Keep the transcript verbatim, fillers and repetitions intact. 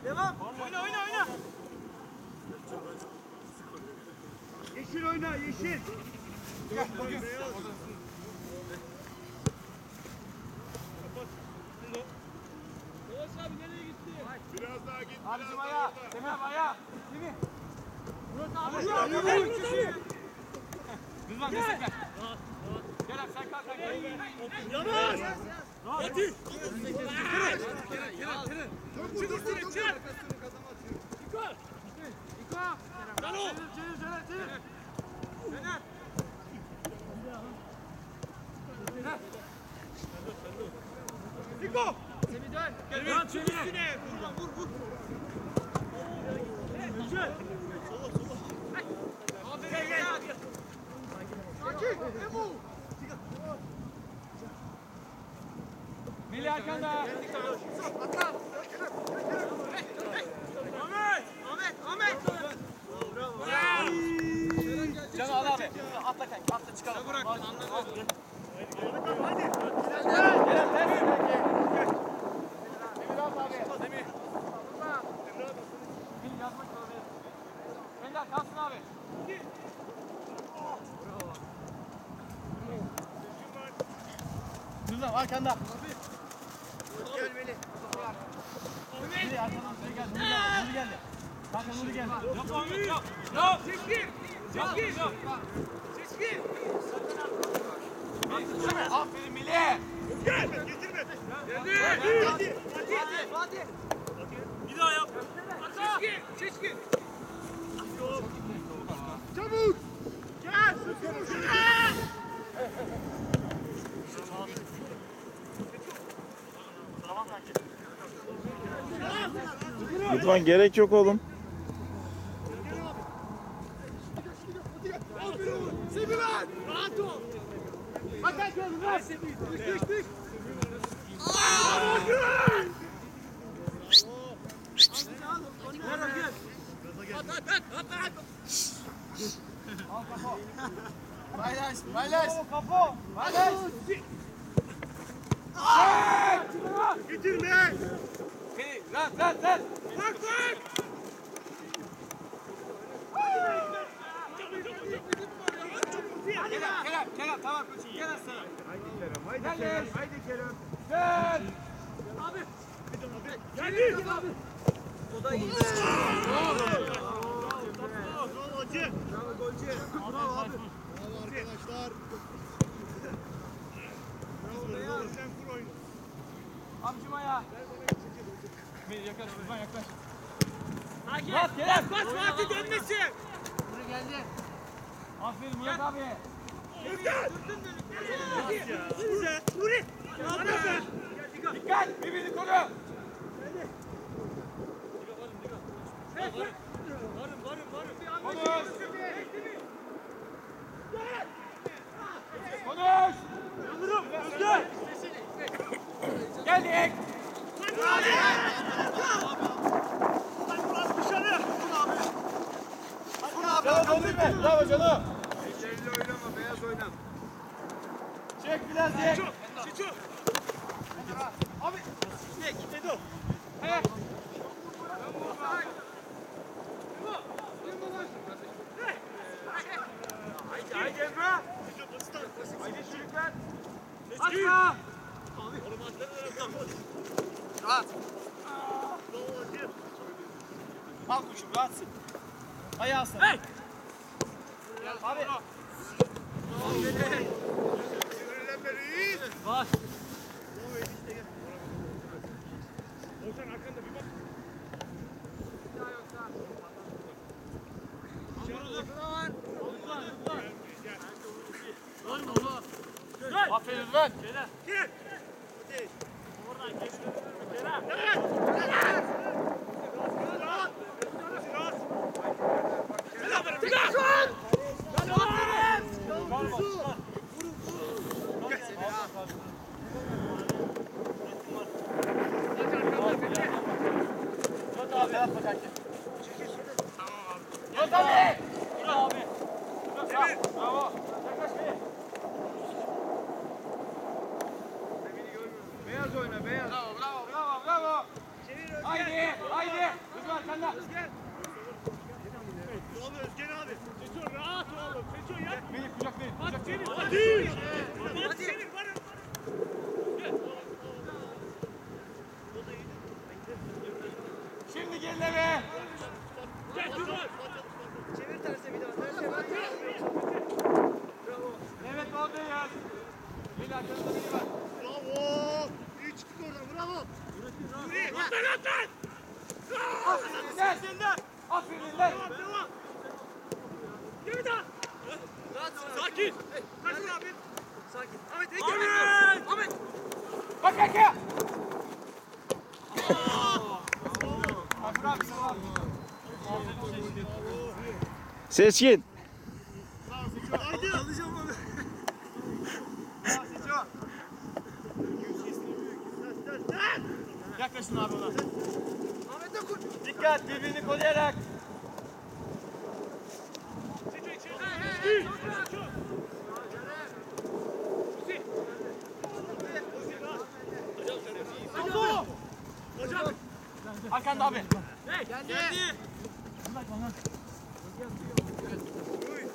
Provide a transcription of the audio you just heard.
Devam. Oyna oyna oyna. Yeşil oyna yeşil. Biraz daha git. Abicim ayağa. Semih ayağa. Semih. Murat abi. Rızvan destek ver. Gel abi sen kalk. Yavaş. Hadi. Çık üstüne çık. İko. İko. Dalo. Çevir çevir çevir. Fener. İko. Semih dön. Gel lan çık üstüne. Vur vur vur. Güzel. Sola sola. Gel gel. Sakin. Emu. Melih Hakan'da. Atla. Ahmet. Ahmet. Ahmet. Bravo. Can al abi. Atla kanka. Atla çıkalım. Bırak. Anladım. Hadi. Gel. Gel. Emir abi abi. Emir. Emir yazmak zorundayız. Ender kalsın abi. Rıza arkanda. Gel Melih. Melih arkadan Nuri geldi. Nuri geldi. Kanka Nuri geldi. Yok Ahmet yok. Yok. Seçkin. Seçkin. Seçkin. Aferin Melih. Gel. Getirme. Geldi. Hadi. Hadi. Hadi. Bir daha yap. Seçkin. Seçkin. Çabuk. Gel. Rıdvan gerek yok oğlum. Sevilen. Rahat ol. Atak yolu ver. Düş düş düş. At at at at at. Al kafa. Paylaş paylaş. Kafa. Paylaş. Getirme. Hey, lan lan lan. Bak bak. Kerem, Kerem, Kerem tamam koçum gel aslanım. Haydi Kerem. Haydi Gel, Kerem. gel. Haydi Kerem. Gel. Abi. Geldi. O da iyi. Bravo hacı. Bravo golcü. Bravo abi. Bravo arkadaşlar. Bravo Beyaz. Sen kur oyunu. Abicim ayağa. Bir yaklaş, Rıdvan yaklaş. Murat, Kerem. Bas, Fatih dönmesin. Buraya geldi. Aferin Murat abi. Özkan. Size. Nuri. Dikkat, birbirini koru. Varım, varım, varım. Konuş. Konuş. Yıldırım, Özgür. Geldik. Hadi. Dışarı. Canım döndürme. Bravo canım. Ellerle oynama, beyaz oynam. Çek biraz çek. Çiço. Abi. Çek. Edo. He. Haydi haydi Emre. Haydi çocuklar. Atma. Rahat. Al kuşum rahatsın. Ayağı aslan. Hey. Abi. Sinirlenme reis. Bak. Olcan arkanda bir bak. Aferin Rıdvan. Gel. Oradan geç. Kerem. Evet. Evet. Rahat. Rahat. Selam verin. Tıkar. Bravo. Beyaz oyna beyaz. Bravo, bravo, bravo, bravo. Haydi, haydi. arkanda. Oğlum Özgen abi. Seçiyor rahat oğlum. Seçiyor yap. Melih kucaklayın. Hadi Kucaklayın. Çevir. Hadi. Hadi Çevir. Varın. Şimdi gerileme. Gel Tuzlar. Çevir terse bir daha. Terse bak. Evet oradayız. Melih arkanızda biri var. Bravo. İyi çıktık oradan. Bravo. Yürü. Atlan atlan. Aferin lan. Aferin lan. Devam devam. Gel bir daha. Sakin. Kaçın abi. Sakin. Ahmet Ege. Ahmet. Ahmet. Bak Eke. Bak bırak. Seçkin. Haydi. Alacağım onu. Seçiyor. Yaklaşın abi ona. Ahmet'e kur. Dikkat birbirini koruyarak. Seçiyor içeri. Hocam. Hocam. Arkanda abi. Geldi. Uy.